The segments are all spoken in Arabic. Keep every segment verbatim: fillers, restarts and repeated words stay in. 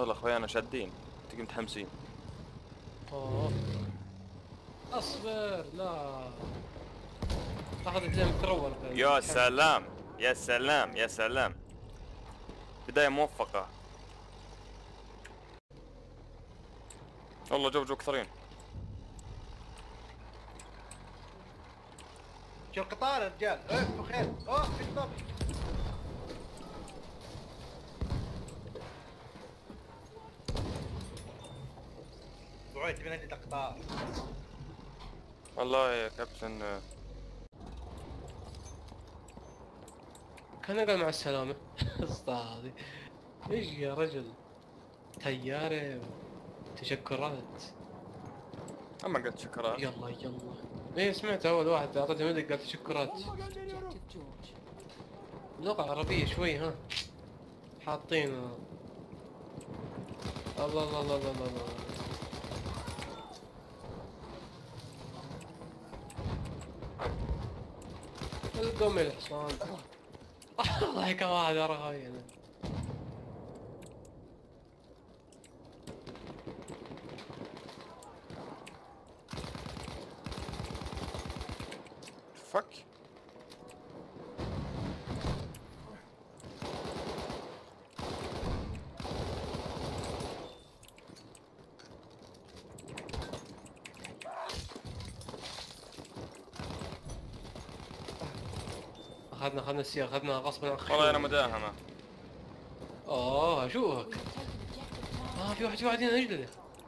والله اخويانا شادين، تقي متحمسين. اوه اصبر لا اخذ زي مترول. يا سلام يا سلام يا سلام، بداية موفقة. والله جو جو كثرين. شو القطار يا رجال؟ ايه خير. اوه في قطار. بعيت من اجل القطار. والله يا كابتن كان قال مع السلامة. استاذي ايش يا رجل، تيارة تشكرات. اما قلت شكرا. يلا يلا ايه سمعت اول واحد اعطيته مدق قال تشكرات. لغة عربية شوي ها حاطين. الله الله الله الله الله. القم الحصان. الله يك واحد رهاي انا. فك اخذنا اخذنا السيارة اخذنا غصبا عن والله انا مداهمة. اوه اشوفك. اه في واحد في واحد هنا اجلده.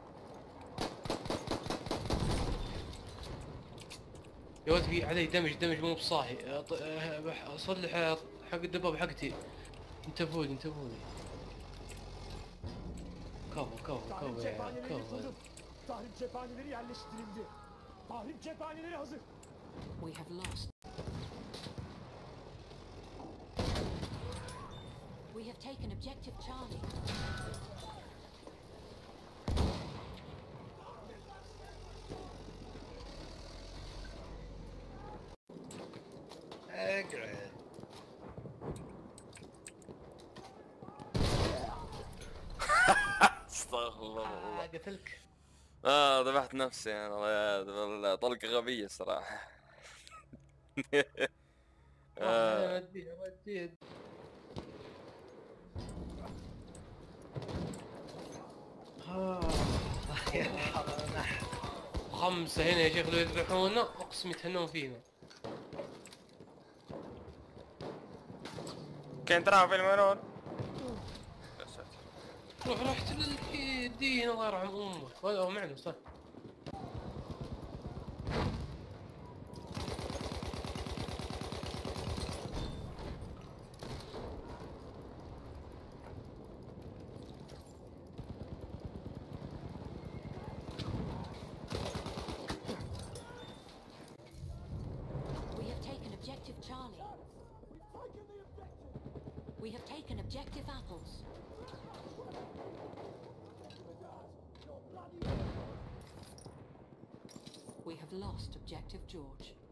يا ولد في علي دمج دمج مو بصاحي. أط- أه، صلح حق الدباب حقتي. انتبهوا لي انتبهوا لي. كفو كفو كفو يا كفو. Tahrip cephaneleri yerleştirildi. Tahrip cephaneleri hazır. We have lost. We have taken objective Charlie. اقعد. استغفر الله آه والله. قتلك. اه ذبحت نفسي انا والله، طلقة غبية صراحة. آه. وديه وديه. آه، يرحمنا. خمسة هنا يا شيخ لو يذبحونا اقسم يتهنون فينا. كان تراهم في المرور. يا ساتر. روح رحت للدين الله يرحم امك. هذا هو معنا صح. We have taken objective Charlie. We have taken objective apples. We have lost objective George.